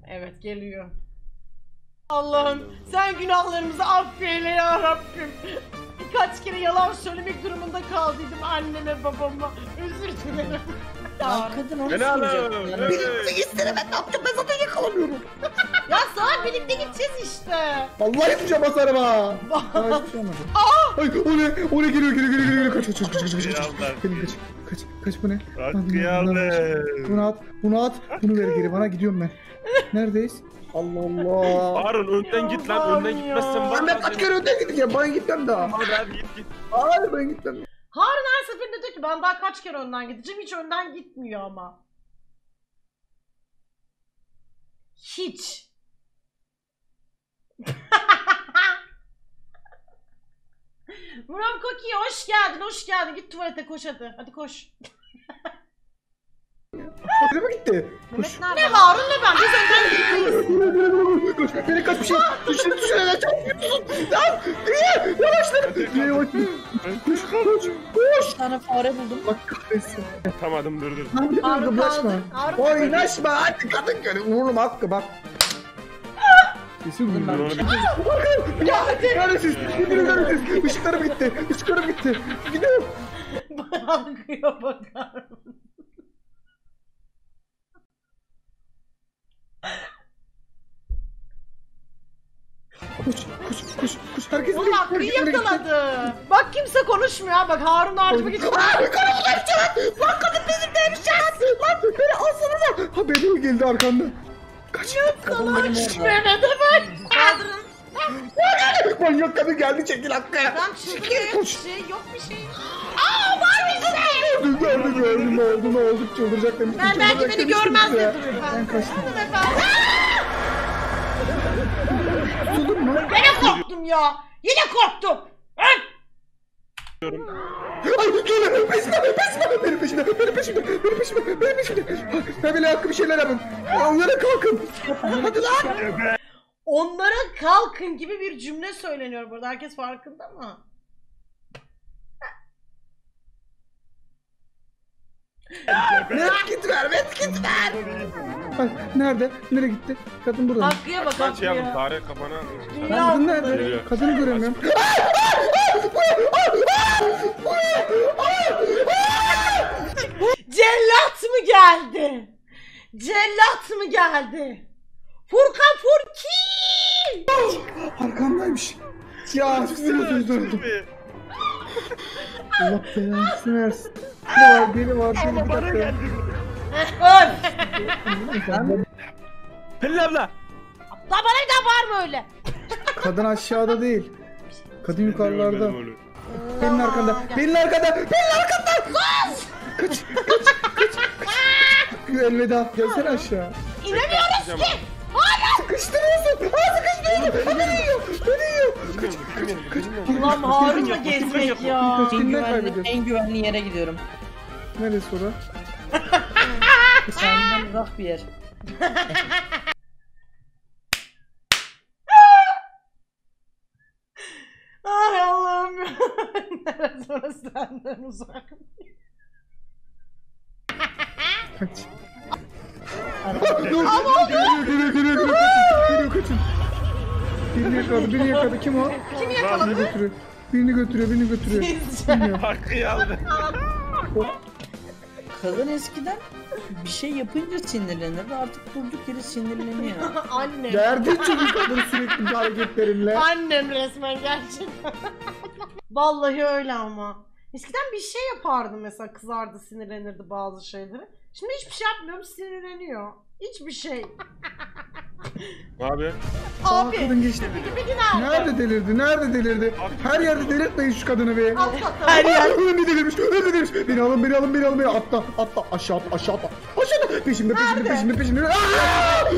Evet geliyor. Allah'ım sen günahlarımızı affeyle ya Rabbim. Birkaç kere yalan söylemek durumunda kaldıydım anneme babama. Özür dilerim. Ya kadın onu Beni soracak. alın. Birlikte gitsene, ben ne yapacağım, ben zaten yakalamıyorum. Ya salak birlikte gideceğiz işte. Vallahi yapacağım basarım ha. Aa hiçbir şey olmadı. Ay o ne geliyor kaç kaç bu ne? Hakkı aldı. Bunu at bunu ver geri bana gidiyorum ben. Neredeyiz? Allah Allah. Harun önden git lan, önden gitmezsen var. Ben kaç kere önden gideceğim, ben gitmem daha. Hadi git. Hayır ben gitmem. Harun her seferinde diyor ki ben daha kaç kere önden gideceğim, hiç önden gitmiyor ama. Hiç. Murat Koki hoş geldin. Git tuvalete koş hadi. Hadi koş. Nereye mi gitti? Mehmet nerede? Ne Harun ne ben? Biz önden gitmeyiz. Koş, beni kaç bir şey. Düşün neden çarpıyorsun? Lan! Niye? Yavaş. Koş. Bir tane fare buldum. Bak kahretsin. Tamam dur. Hangi Harun gıblaşma? kaldı. Harun Oynaşma hadi kadın görün. Vururum Hakkı bak. Kesin vururum. Ya neredesiniz? Neredesiniz? Işıklarım gitti. Gidiyorum. Bakıyor bakar mısın? Koş. Herkes Oğlum Hakkı'yı yakaladı. Bak kimse konuşmuyor ha. Bak Harun harcıma gitti. Lan kadın bizimdeymiş ya. Lan beni alsanıza. Ha benim geldi arkamdan. Kaç. Kadın benim orada. Mehmet'e bak. Kaldırın. Manyak kadın geldi çekil Hakkı. Ben çıkıyorum. Koş. Bir şey yok bir şey. Aa var bir şey. Gördüm ne oldu çıldıracak demiştim. Ben belki çıldıracak beni demiştim görmez ya. diye duruyor. Ben kaçtım. Efendim. Tutuldun mu? Yine korktum ya. Yine korktum. Öl. Ay dur peşime benim peşime. Ben bile Hakkı bir şeyler yapın. Onlara kalkın. Hadi lan. Onlara kalkın gibi bir cümle söyleniyor burada. Herkes farkında mı? Medkit ver. Ay, nerede? Nereye gitti? Kadın burada. Hakkı'ya bak Sen şey yapın, Hakkı'ya. fare kafana. Dünya Kadın hakkında. nerede? Kadını göremiyorum. Cellat mı geldi? Cellat mı geldi? Furkan Furki! Arkamdaymış. Ya sinirsiz döndüm. Allah belasını versin. Biri var. Bir dakika. Öl! Pelin abla. Da bana bir daha bağırma öyle. Kadın aşağıda değil. Kadın yukarılarda. Görmedim onu. Benim arkanda. Kaç. Elveda. Gelsene aşağı. İnemiyoruz ki. Sıkıştırıyorsun. Beni yiyor. Ulan Harun'la gezmek ya. Kimden kaybediyorsun? En güvenli yere gidiyorum. Neresi ora? Senden uzak bir yer. Ay Allah'ım. Neresi orası senden uzak. Kaç. Dur. Geliyor kaçın. Birini yakaladı. Kim o? Kim yakaladı? Birini götürüyor. Sizce. Bilmiyorum. Hakkı aldı. Kadın eskiden bir şey yapınca sinirlenirdi, artık durduk yere sinirleniyor. Annem. Derdi çünkü kadın sürekli bu hareketlerinle. Annem resmen gerçekten. Vallahi öyle ama. Eskiden bir şey yapardım mesela, kızardı, sinirlenirdi bazı şeyleri. Şimdi hiçbir şey yapmıyorum, sinirleniyor. Hiçbir şey. Abi. Aa, Abi. kadın geçti. Peki nerede? Nerede delirdi? Her yerde delirtmeyin şu kadını be. Atla. Her yer. Önümde delirmiş. Beni alın. Atla. Aşağı atla. Peşimde. Aaaa!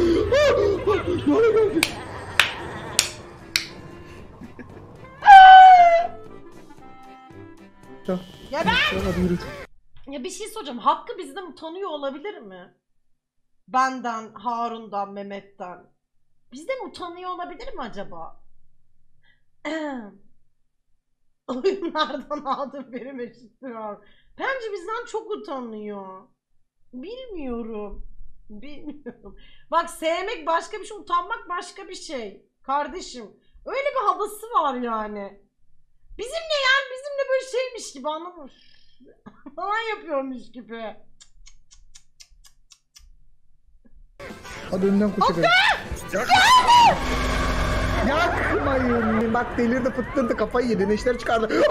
Ya ben... Hadi yürü. Ya bir şey soracağım. Hakkı bizden utanıyor olabilir mi? Benden, Harun'dan, Mehmet'ten. Bizden utanıyor olabilir mi acaba? Oyunlardan aldım benim eşitliyor. Bence bizden çok utanıyor. Bilmiyorum. Bilmiyorum. Bak sevmek başka bir şey, utanmak başka bir şey. Kardeşim. Öyle bir havası var yani. Bizimle yani bizimle böyle şeymiş gibi, anladın mı? Falan yapıyormuş gibi. Hadi önden koşalım. Yakmayın. Bak delirdi fıttırdı kafayı yedi. Neşter çıkardı.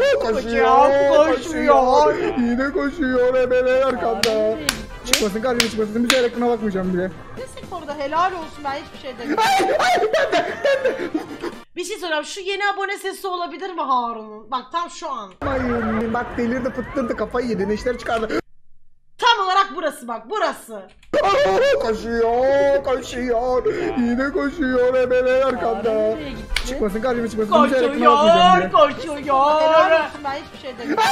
Koşuyor. Yine koşuyor. Ebeler arkamda. Çıkmasın kardeşim çıkmasın. Müze ekrana bakmayacağım bile. Neyse orada helal olsun, ben hiçbir şey demiyorum. Bir şey sorayım, şu yeni abone sesi olabilir mi Harun'un? Bak tam şu an. Yakmayın. Bak delirdi fıttırdı kafayı yedi. Neşter çıkardı. Tam olarak burası, bak burası. Koşuyor. Yine koşuyor. Ebeler arkamda. Çıkmasın kardeşim çıkmasın. Müze ekrana bakmayacağım bile. Koşuyor. Helal olsun, ben hiçbir şey demiyorum.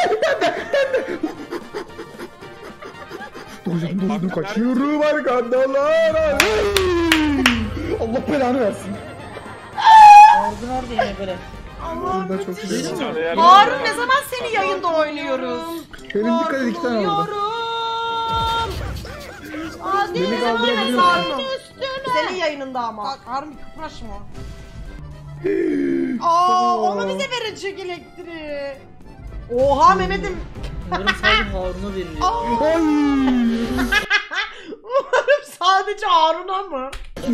Dur kaçıyorum arkandalar. Allah belanı versin. Ardın orada yine böyle. Allah'ım Burada çok müthiş. güzel. Harun ne zaman seni yayında oynuyoruz? Benim dikkat et 2 tane oldu. Aa, Beni ne zaman kaldırabiliyorsun. Harun? Senin yayınında ama. Harun kıpraşma. Aa, onu bize verecek elektriği. Oha Mehmet'im. Umarım sadece Harun'a veriliyor. Ay. Umarım sadece Harun'a mı?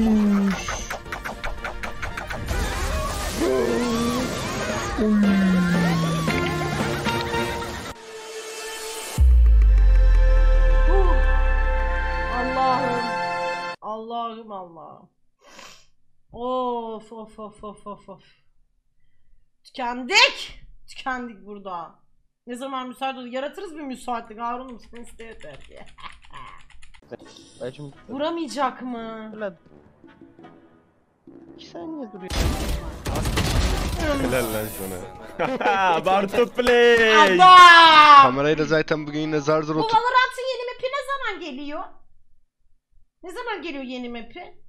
Allah'ım. Allah'ım. Of. Tükendik burada. Ne zaman müsait olur? Yaratırız bir müsaitlik. Harun'um sen isteye diye. Vuramayacak mı? Helal lan sana. Bartu play. Adam! Kamerayla zaten bugün yine zar zor Bu otur. Valorant'ın yeni map'i ne zaman geliyor? Ne zaman geliyor yeni map'i?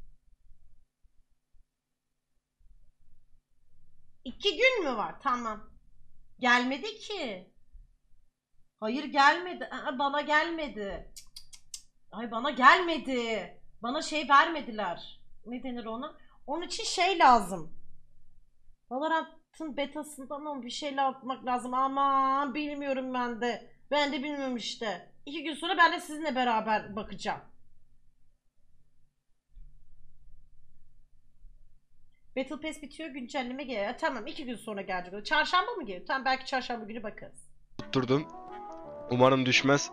2 gün mü var? Tamam. Gelmedi ki. Hayır gelmedi. Bana gelmedi. Ay bana gelmedi. Bana şey vermediler. Ne denir ona? Onun için şey lazım. Valorant'ın betasından ama bir şeyle atmak lazım. Aman bilmiyorum ben de. Ben de bilmiyorum işte. 2 gün sonra ben de sizinle beraber bakacağım. Battle Pass bitiyor, güncelleme geliyor. Tamam 2 gün sonra gelecek. Çarşamba mı geliyor? Tamam belki çarşamba günü bakarız. Tutturdum. Umarım düşmez.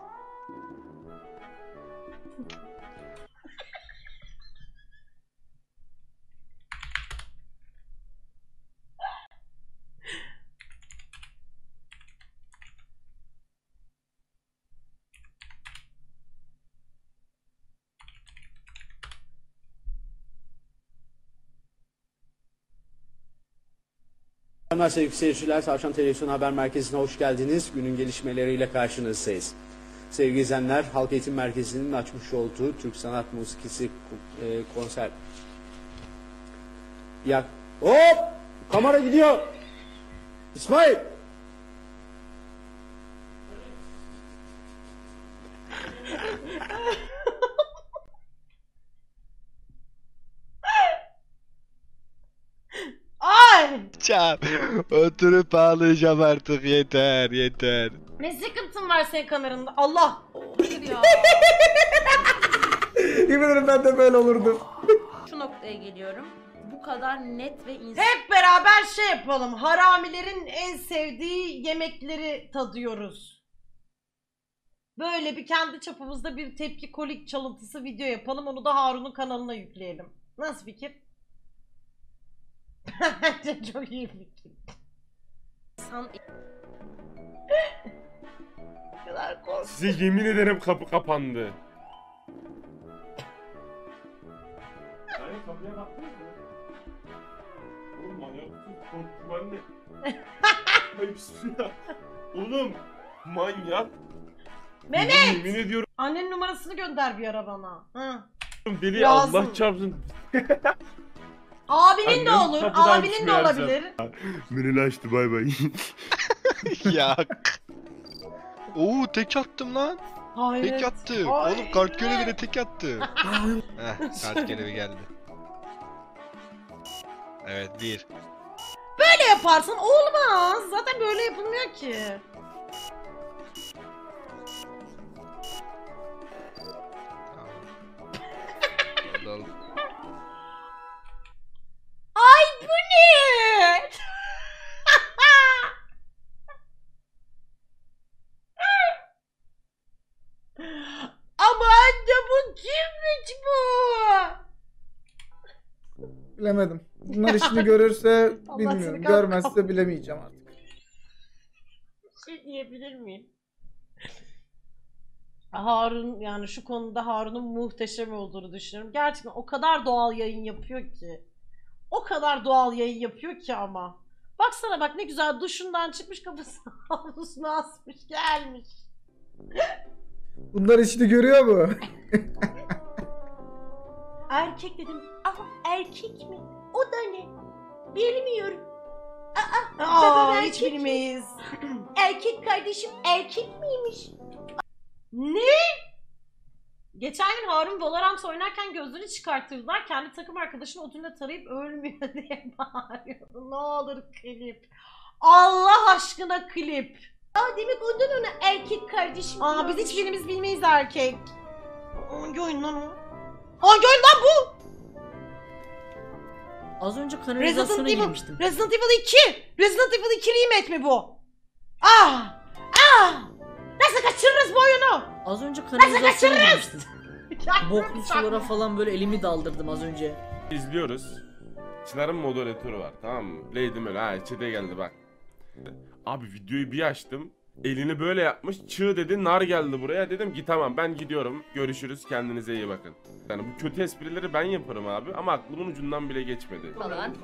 Merhaba sevgili seyirciler, Tavşan Televizyon Haber Merkezi'ne hoş geldiniz. Günün gelişmeleriyle karşınızdayız. Sevgili izleyenler, Halk Eğitim Merkezi'nin açmış olduğu Türk Sanat Musikisi konser... Ya... Hop! Kamera gidiyor! İsmail! Ay! Çap. Oturup ağlayacağım artık yeter. Ne sıkıntın var senin kameranda? Allah! Hayır ya. Yemin ederim ben de böyle olurdum. Şu noktaya geliyorum. Bu kadar net ve Hep beraber şey yapalım. Haramilerin en sevdiği yemekleri tadıyoruz. Böyle bir kendi çapımızda bir tepki kolik çalıntısı video yapalım. Onu da Harun'un kanalına yükleyelim. Nasıl fikir? Bence çok iyi fikir. insan Ne kadar korkunç. Size yemin ederim kapı kapandı. Hayır kapıya baktınız mı? Oğlum manyak mısın? Korktum anne. Ay bismillah. Oğlum manyak. Mehmet! Yemin ediyorum Annenin numarasını gönder bir ara bana. Ha. deli Lazım. Allah çarpsın. Abinin de Annem olur. kapıdan Abinin de çıkıyor her olabilir. Menüyle açtı bay bay. Ya. Oo tek attım lan. Hayret. Tek attı. Hayret. Oğlum kart görevine tek attı. Kart görevi geldi. Evet 1. Böyle yaparsan olmaz. Zaten böyle yapılmıyor ki. Tamam. Ay bu ne? Ama anne bu kimmiş bu? Bilemedim. Bunlar işini görürse Allah bilmiyorum. seni Görmezse kahretsin. bilemeyeceğim artık. Şey diyebilir miyim? Harun, yani şu konuda Harun'un muhteşem olduğunu düşünüyorum. Gerçekten o kadar doğal yayın yapıyor ki. O kadar doğal yayın yapıyor ki ama. Baksana bak ne güzel duşundan çıkmış, kafasını havlusuna asmış gelmiş. Bunlar işini görüyor mu? Erkek dedim. Ama erkek mi? O da ne? Bilmiyorum. Babam hiç erkek bilmeyiz. Erkek kardeşim erkek miymiş? Ne? Geçen gün Harun Valorant oynarken gözünü çıkartırdılar. Kendi takım arkadaşını odunla tarayıp ölmüyor diye bağırıyordu. Ne olur klip. Allah aşkına klip. Aa demek ondan ona erkek kardeşim. Aa biz hiçbirimiz bilmeyiz erkek. Hangi oyun lan o? Hangi oyun lan bu? Az önce kanalizasyona girmiştim. Resident Evil 2. Resident Evil 2 remake mi bu? Ah! Ah! Nasıl kaçırırız bu oyunu? Az önce kanalizasyona kaçırırız? girmiştim. Boklu sulara falan böyle elimi daldırdım az önce. İzliyoruz. Çınar'ın moderatörü var, tamam mı? Lady Mel, ha çete geldi bak. Abi videoyu bir açtım. Elini böyle yapmış. Çığ dedi, nar geldi buraya. Dedim ki tamam ben gidiyorum. Görüşürüz, kendinize iyi bakın. Yani bu kötü esprileri ben yaparım abi ama aklımın ucundan bile geçmedi.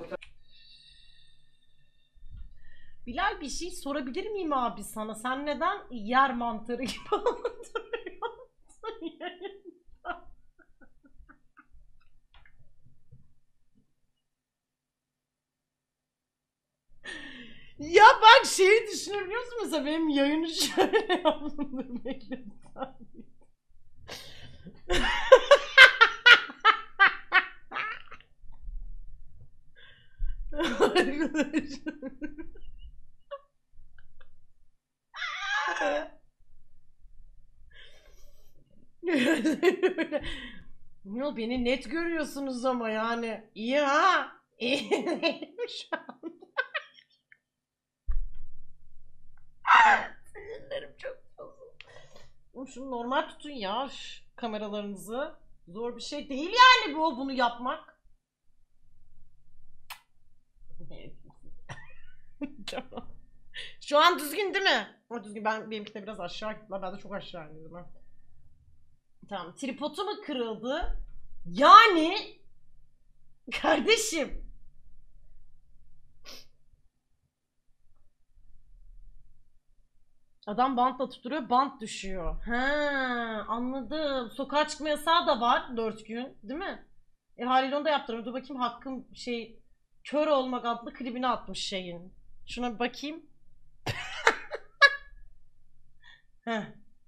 Bilal bir şey sorabilir miyim abi sana? Sen neden yer mantarı gibi duruyorsun yayında? Ya bak şeyi düşünebiliyor musun mesela benim yayını şöyle yaptım bekle. Ya beni net görüyorsunuz ama yani iyi ha. İyi şu an. Sinirlerim çok bozuldu. Şunu normal tutun ya kameralarınızı. Zor bir şey değil yani bunu yapmak. Şu an düzgün değil mi? O düzgün. Benimki de biraz aşağı gitti. Ben de çok aşağı indim. Tamam. Tripodu mu kırıldı? Yani kardeşim. Adam bantla tutturuyor, bant düşüyor. He, anladım. Sokağa çıkma yasağı da var 4 gün, değil mi? Haliyle onu da yaptırıyorum. Dur bakayım Hakkım Kör Olmak adlı klibini atmış şeyin. Şuna bir bakayım. Heh.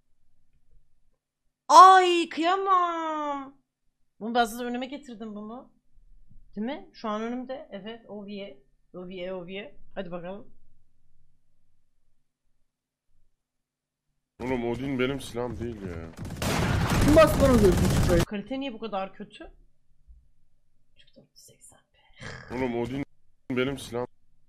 Ay kıyamam. Bunu ben size önüme getirdim bunu. Değil mi? Şu an önümde. Evet. Oviye. Hadi bakalım. Oğlum Odin benim silahım değil ya. Kim bastı bana gözünü çıkayım? Kalite niye bu kadar kötü? 480p. Oğlum Odin benim silahım.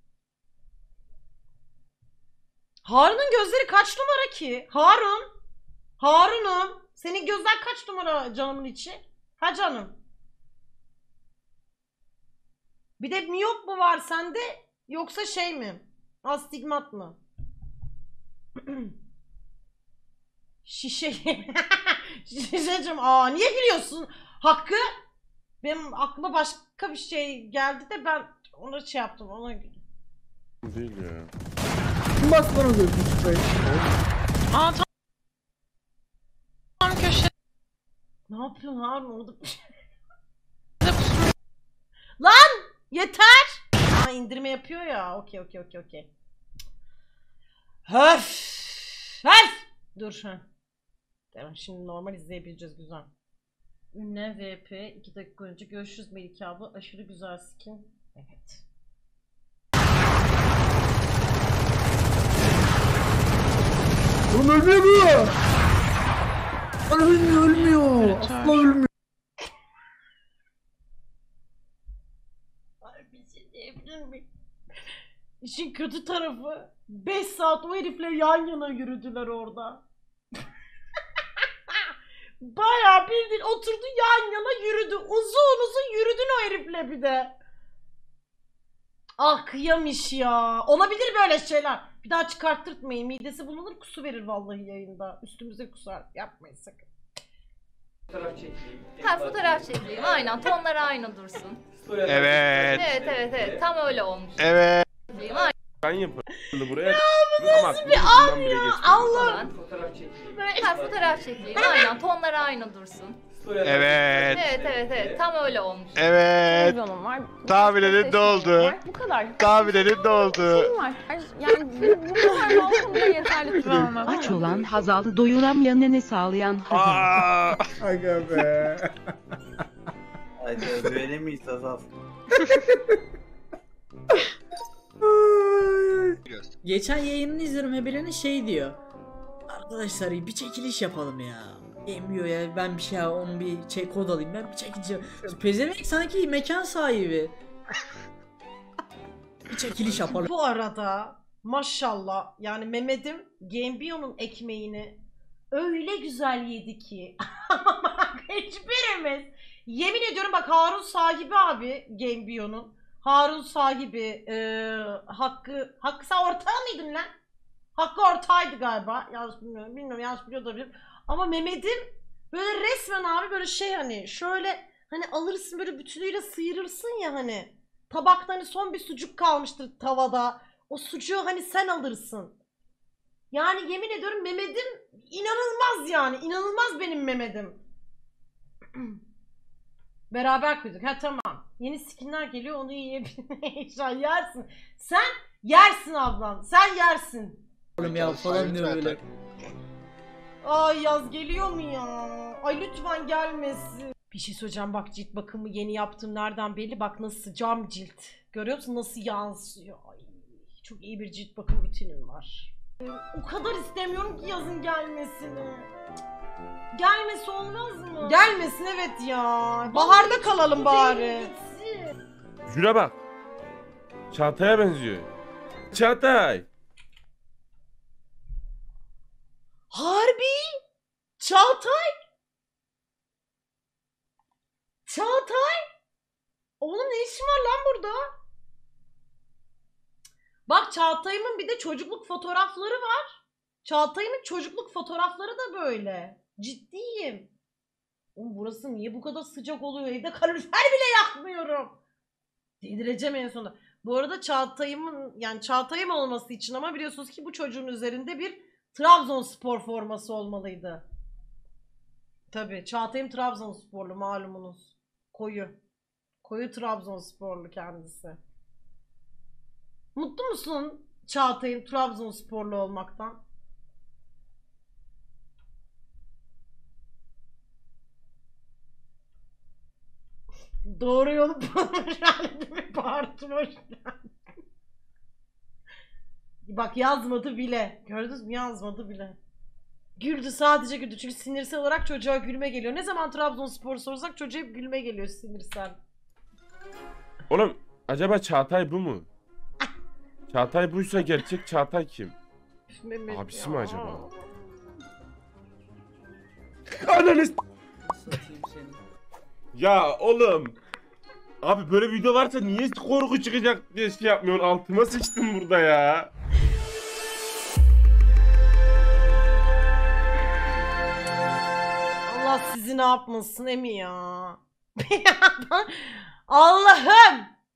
Harun'un gözleri kaç numara ki? Harun'um. Senin gözler kaç numara canımın içi? Ha canım. Bir de miyop mu var sende? Yoksa şey mi? Astigmat mı? Şişecim. Niye gülüyorsun? Hakkı. Benim aklıma başka bir şey geldi de ben ona şey yaptım. Ona güldüm. Değil ya. Kim bastı bana gözünü çıkayım? Tam köşe. Ne yapıyorsun Harun orada? Lan! Yeter! İndirme yapıyor ya. Okey. Höf! Dur. Evet, şimdi normal izleyebileceğiz, güzel. Ünlem VP 2 dakika önce görüşürüz Melike abla. Aşırı güzel skin. Evet. Oğlum ölmüyor bu. Ölmüyor. Asla ölmüyor. Ay, bir şey diyebilir miyim? İşin kötü tarafı 5 saat o herifle yan yana yürüdüler orada. Bayağı bildiğin oturdu yan yana yürüdü. Uzun uzun yürüdün o herifle bir de. Ah kıyamış ya. Olabilir böyle şeyler. Bir daha çıkarttırtmayın. Midesi bulunur kusu verir vallahi yayında. Üstümüze kusar. Yapmayın sakın. Fotoğraf çekeyim. Aynen. Tonları aynı dursun. Evet. Evet. Tam öyle olmuş. Evet. Ben yaparım buraya. Ama bir an ya. Allah. Fotoğraf çekeyim. Aynen. Tonları aynı dursun. Evet. Evet. Tam öyle olmuş. Evet. Tahminlerin doldu. Bu kadar. Tahminlerin doldu. Var. Yani bu kadar olsun da yeterli travma. Aç olan Hazal, doyuramayanını sağlayan Hazal. Aa! Aga be. Hadi güvenemeyiz Hazal. Geçen yayınını izliyorum, Hebelen'in şey diyor. Arkadaşlar bir çekiliş yapalım ya. Emmiyor ya, ben bir şey onun bir kod alayım, ben bir çekiliş. Pezevenk sanki mekan sahibi. Bir çekiliş yapalım. Bu arada maşallah yani Mehmet'im Gambio'nun ekmeğini öyle güzel yedi ki. Hiçbirimiz. Yemin ediyorum bak, Harun sahibi abi Gambio'nun. Harun sahibi Hakkı sen ortağı mıydın lan? Hakkı ortağıydı galiba. Yanlış bilmiyorum. Bilmiyorum, yanlış biliyor da olabilirim. Ama Mehmet'im böyle resmen abi böyle şey, hani şöyle hani alırsın böyle bütünüyle sıyırırsın ya, hani tabakta hani son bir sucuk kalmıştır tavada. O sucuğu hani sen alırsın. Yani yemin ediyorum Mehmet'im inanılmaz yani. İnanılmaz benim Mehmet'im. Beraber koyduk. Ha tamam. Yeni skinler geliyor, onu yiyebilmeyi yersin. Sen yersin ablam. Sen yersin. Ya falan diyor böyle. Ay yaz geliyor mu ya? Ay lütfen gelmesin. Bir şey söyleyeceğim bak, cilt bakımı yeni yaptım, nereden belli, bak nasıl cam cilt. Görüyor musun nasıl yansıyor? Ay, çok iyi bir cilt bakım rutinim var. O kadar istemiyorum ki yazın gelmesini. Gelmesi olmaz mı? Gelmesin evet ya. Baharda kalalım bari. Şuna bak. Çağatay'a benziyor. Çağatay. Harbi? Çağatay? Çağatay? Oğlum ne işin var lan burada? Bak Çağatay'ımın bir de çocukluk fotoğrafları var. Çağatay'ımın çocukluk fotoğrafları da böyle. Ciddiyim. Oğlum burası niye bu kadar sıcak oluyor? Evde kalorifer bile yakmıyorum. Delireceğim en sonunda. Bu arada Çağatay'ımın, yani Çağatay'ım olması için ama biliyorsunuz ki bu çocuğun üzerinde bir Trabzonspor forması olmalıydı. Tabii Çağatay'ım Trabzonsporlu malumunuz. Koyu Trabzonsporlu kendisi. Mutlu musun Çağatay'ım Trabzonsporlu olmaktan? Doğru yolu bulmuş halinde bağırtım, hoş geldin. Bak yazmadı bile. Gördünüz mü, yazmadı bile. Güldü, sadece güldü. Çünkü sinirsel olarak çocuğa gülme geliyor. Ne zaman Trabzonspor sorsak çocuğa hep gülme geliyor sinirsel. Oğlum acaba Çağatay bu mu? Çağatay buysa gerçek Çağatay kim? Mehmet Abisi ya. mi acaba? Ananı Satayım seni. Ya oğlum. Abi böyle video varsa niye korku çıkacak diye şey yapmıyorsun? Altıma sıçtım burada ya. Allah sizi ne yapmasın Emi ya. Allah'ım.